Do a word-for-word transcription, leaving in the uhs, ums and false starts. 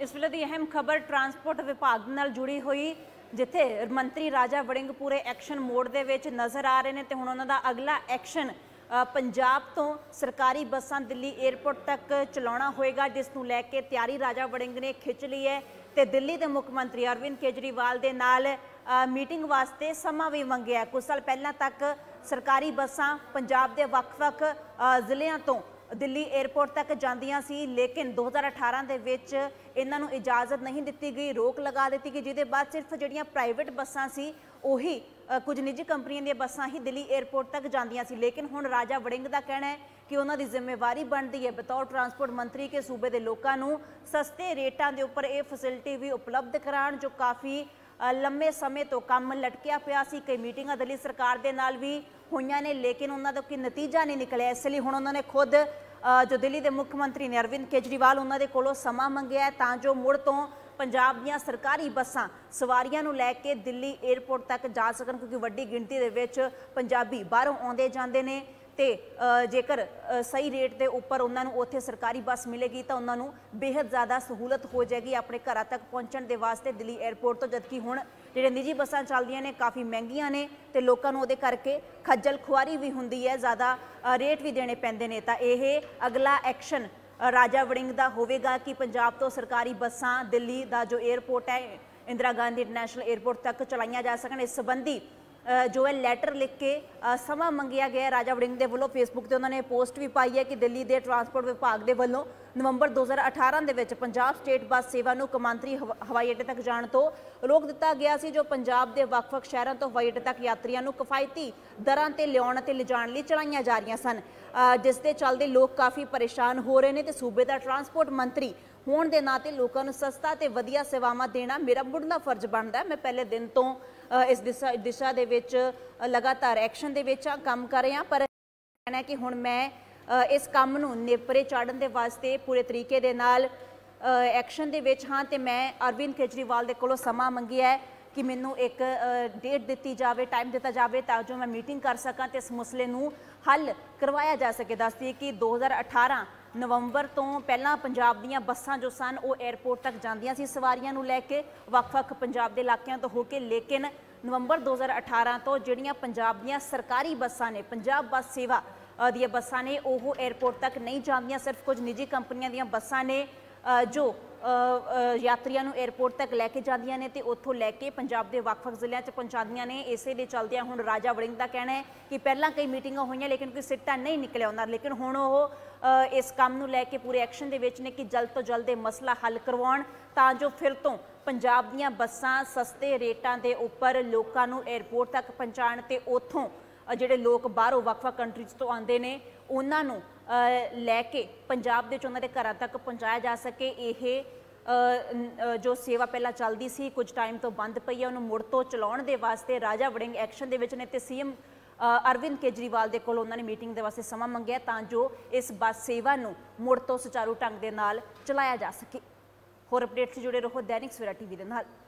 इस वेले की अहम खबर ट्रांसपोर्ट विभाग नाल जुड़ी हुई, जिथे मंत्री राजा वड़िंग पूरे एक्शन मोड दे विच नज़र आ रहे हैं। तो हुण उन्हां दा अगला एक्शन पंजाब तो सरकारी बसां दिल्ली एयरपोर्ट तक चलाउणा होएगा, जिस नूं लैके तैयारी राजा वड़िंग ने खिंच ली है। तो दिल्ली के मुख मंत्री अरविंद केजरीवाल दे नाल मीटिंग वास्ते समा भी मंगिया। कुछ साल पहलां तक सरकारी बसां पंजाब के वख-वख जिलिਆਂ तो दिल्ली एयरपोर्ट तक जांदियां सी, लेकिन दो हज़ार अठारह के विच इन्हां नूं इजाजत नहीं दी गई, रोक लगा दी गई, जिहदे बाद सिर्फ जिहड़ियां प्राइवेट बसां सी उही कुछ निजी कंपनियों दी बसां ही दिल्ली एयरपोर्ट तक जांदियां सी। लेकिन हुण राजा वड़िंग दा कहना है कि उन्हां दी जिम्मेवारी बनती है बतौर ट्रांसपोर्ट मंत्री के सूबे के लोगों नूं सस्ते रेटां दे उपर यह फैसिलिटी भी उपलब्ध कराउण, जो काफ़ी लंबे समय तो काम लटकिया पिया सी। कई मीटिंगां दिल्ली सरकार दे नाल भी होईयां ने, लेकिन उन्हां दा कोई नतीजा नहीं निकलिया। इसलिए हुण उन्होंने खुद जो दिल्ली के मुख मंत्री ने अरविंद केजरीवाल उन्होंने कोलों समा मंगिया है, तां जो मुड़ तो पंजाब दीयां सरकारी बसां सवारियां नूं लैके दिल्ली एयरपोर्ट तक जा सकन, क्योंकि वड्डी गिणती दे विच पंजाबी बाहरों आउंदे जांदे ने। तो जेकर सही रेट के उपर उन्होंने उत्थे सरकारी बस मिलेगी तो उन्होंने बेहद ज़्यादा सहूलत हो जाएगी अपने घर तक पहुँचने के वास्ते दिल्ली एयरपोर्ट तो। जबकि हुण जिहड़े निजी बसां चलदियां ने काफ़ी महंगियां ने, तो लोगों को उहदे करके खज्जल खुआरी भी हुंदी है, ज़्यादा रेट भी देने पैंदे ने। तां इह अगला एक्शन राजा वड़िंग दा होवेगा कि पंजाब तो सरकारी बसां दिल्ली का जो एयरपोर्ट है इंदिरा गांधी इंटरनेशनल एयरपोर्ट तक चलाइयां जा सकन। इस संबंधी जो है लैटर लिख के समा मंगिया गया राजा वड़िंग के वलों। फेसबुक पर उन्होंने पोस्ट भी पाई है कि दिल्ली के ट्रांसपोर्ट विभाग के वलों नवंबर दो हज़ार अठारह के विच पंजाब स्टेट बस सेवा नूं कौमांतरी हवाई अड्डे तक जाने तो रोक दिता गया सी, जो पंजाब के वख-वख शहरों तो हवाई अड्डे तक यात्रियों नूं किफायती दरां ते लिआउण ते लिजाण लई चलाईयां जा रहीआं सन, जिस दे चलदे लोग काफ़ी परेशान हो रहे हैं। तो सूबे का ट्रांसपोर्ट मंत्री होने के नाते लोगों को सस्ता तो वधिया सेवावां देना मेरा मुढ़ला फर्ज बनता है। मैं पहले दिन तो इस दिशा दिशा दे विच लगातार एक्शन दे विच काम कर रहा, पर कहना है कि हुण मैं इस काम नूं नेपरे चाढ़न दे वास्ते पूरे तरीके दे नाल एक्शन दे विच हाँ। तो मैं अरविंद केजरीवाल दे कोलों समा मंगिया है कि मैनू एक डेट दी जाए, टाइम दिता जाए, ताकि मैं मीटिंग कर सकां तो इस मसले नूं हल करवाया जा सके। दस दी कि दो हज़ार अठारह नवंबर तो पहला पंजाब दीयां बसां जो सन वो एयरपोर्ट तक जांदियां सी सवारियां नूं लैके वख-वख पंजाब के इलाकों तो होके, लेकिन नवंबर दो हज़ार अठारह तो जिहड़ियां पंजाब दीयां सरकारी बसां ने पंजाब बस सेवा दीयां बसां ने वो एयरपोर्ट तक नहीं जांदियां। सिर्फ कुछ निजी कंपनियां दीयां बसां ने जो यात्रियों नूं एयरपोर्ट तक लैके जांदियां ने, तो उत्थों लैके पंजाब के वख-वख जिलों च पहुँचादियां ने। इसे दे चलदियां हुण राजा वड़िंग का कहना है कि पहलां कई मीटिंगां होईयां लेकिन कोई सिट्टा नहीं निकलिया उन्हां, लेकिन हुण वो इस काम नूं लैके पूरे एक्शन दे विच ने कि जल्द तो जल्द ये मसला हल करवाउण, तां जो फिर तो पंजाब दीयां बसां सस्ते रेटां दे उपर लोकां नूं एयरपोर्ट तक पहुँचाण ते उत्थों जिहड़े लोग बाहरों वख-वख कंट्रीज तो आउंदे ने उन्हां नूं लैके पंजाब दे उन्हां दे घरां तक पहुँचाया जा सके। यह जो सेवा पहला चलती सी कुछ टाइम तो बंद पई है, उन्होंने मुड़ तो चलाउण दे वास्ते राजा वड़िंग एक्शन दे विच ने। ते सीएम अरविंद केजरीवाल दे कोल उन्होंने मीटिंग दे वास्ते समा मंगिया तां जो इस बस सेवा नूं मुड़ तो सुचारू ढंग दे नाल चलाया जा सके। होर अपडेट से जुड़े रहो दैनिक सवेरा टीवी दे नाल।